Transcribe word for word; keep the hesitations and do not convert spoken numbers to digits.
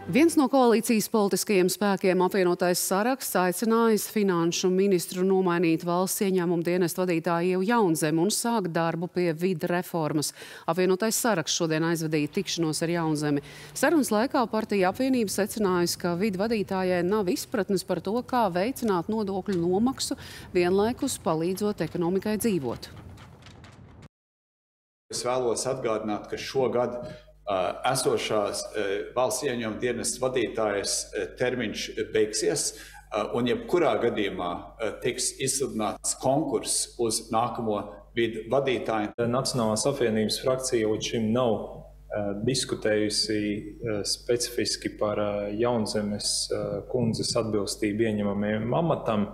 Viens no koalīcijas politiskajiem spēkiem apvienotais saraksts aicinājis finanšu ministru nomainīt valsts ieņēmumu dienestu vadītāju Ievu Jaunzemi un sākt darbu pie vida reformas. Apvienotais saraksts šodien aizvadīja tikšanos ar Jaunzemi. Sarunas laikā partija apvienība secinājusi, ka vida vadītājai nav izpratnes par to, kā veicināt nodokļu nomaksu, vienlaikus palīdzot ekonomikai dzīvot. Es vēlos atgādināt, ka šogad Uh, esošās uh, valsts ieņēmuma dienesta vadītājas uh, termiņš beigsies, uh, un jebkurā gadījumā uh, tiks izsludināts konkurss uz nākamo vidu vadītāju. Nacionālās apvienības frakcija līdz šim nav uh, diskutējusi uh, specifiski par uh, Jaunzemes uh, kundzes atbilstību ieņemamajam amatam.